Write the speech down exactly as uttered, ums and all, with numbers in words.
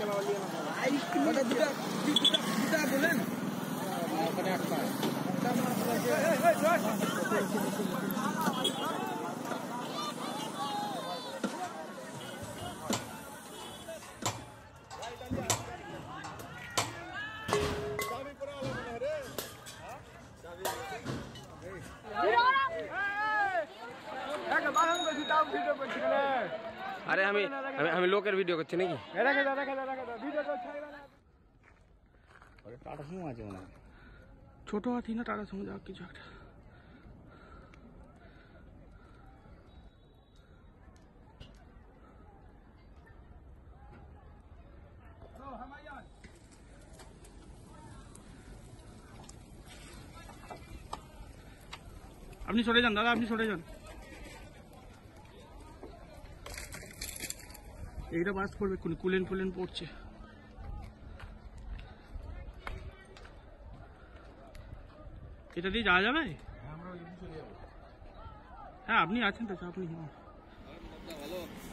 বলেন अरे हमें हमें हमें लोकेर वीडियो करते नहीं टाटा सुमो আছে মনে হয় ছোট হাতি না টাটা সুমো যা কিছু একটা আপনি সরে যান দাদা আপনি সরে যান এইটা বাস করবে কোন কুলেন ফুলেন পড়ছে এটা দিয়ে যাওয়া যাবে হ্যাঁ আপনি আছেন তো আপনি ভালো